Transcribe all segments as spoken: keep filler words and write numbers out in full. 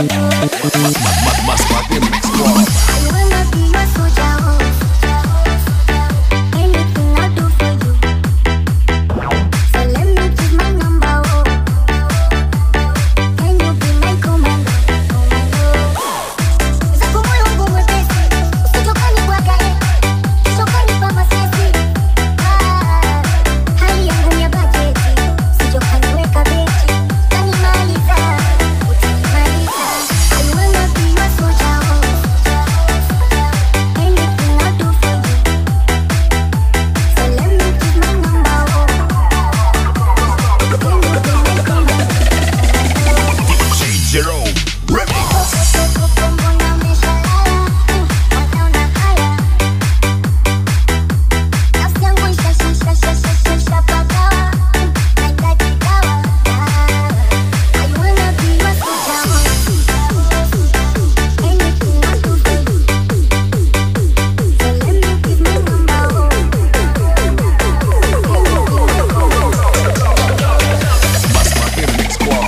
Mas bater mix club. I wanna be your soldier. Anything I'll do for you. So let me give my number. Can you be my commando? Zako moyo wangu mwepesi, usijokani bwagae, shokani pa masesi. Hali yangu ya bajeti, usijokani weka beti. Utanimaliza, utanimaliza. I wanna be your soldier. Anything I'll do for you. So let me give my number. Can you be my commando? D J Jerome Remix. Mas bater mix club.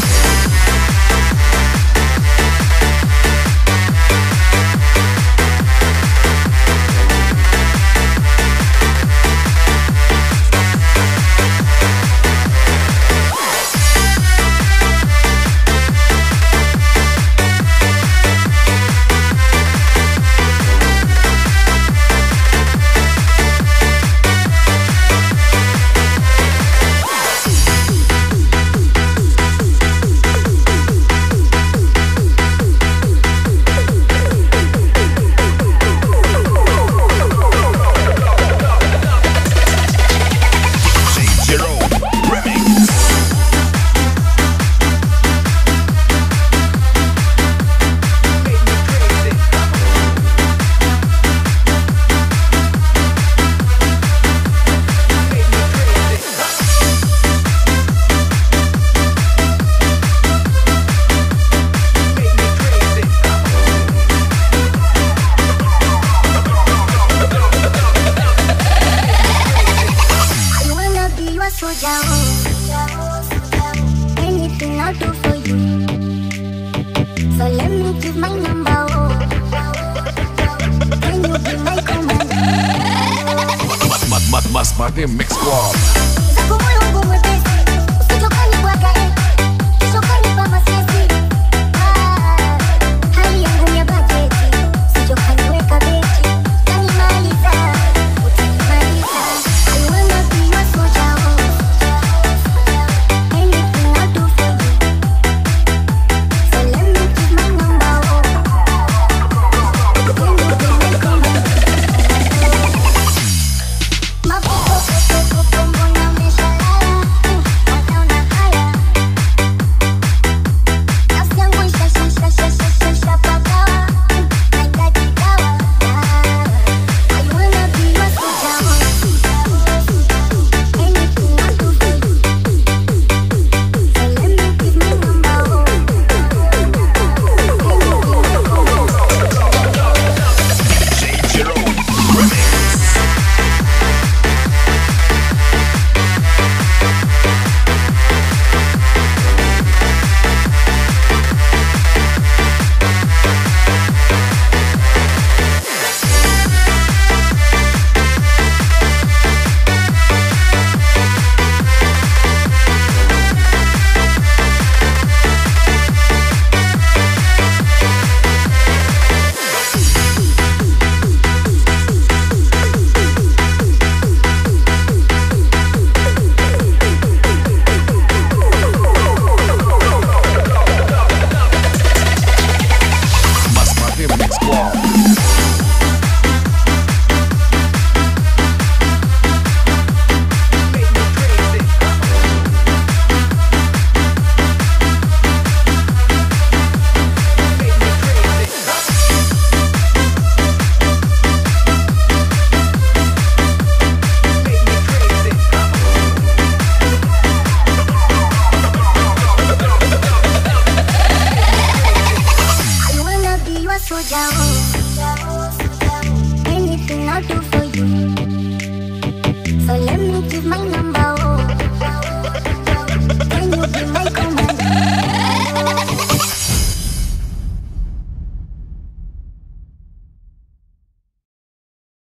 D J Jerome Remix. I wanna be your soldier. Anything I'll do for you. So let me give my number. Can you be my commando? Mas, mas, mas bater mix club. Zako moyo wangu mwepesi, usijokani bwagae, shokani pa masesi. Hali yangu ya bajeti, usijokani weka beti. Utanimaliza, utanimaliza. I wanna be your soldier. Anything I'll do for you. So let me give my number. Can you be my commando? Mapopo Shalala, wanaona haya. Nafsi yangu ishashapagawa, nahitaji dawa. I wanna be your soldier. Anything I'll do for you. So let me give my number. Can you be my commando? D J Jerome Remix. Mas bater mix club. I wanna be your soldier. Anything I'll do for you. So let me give my number.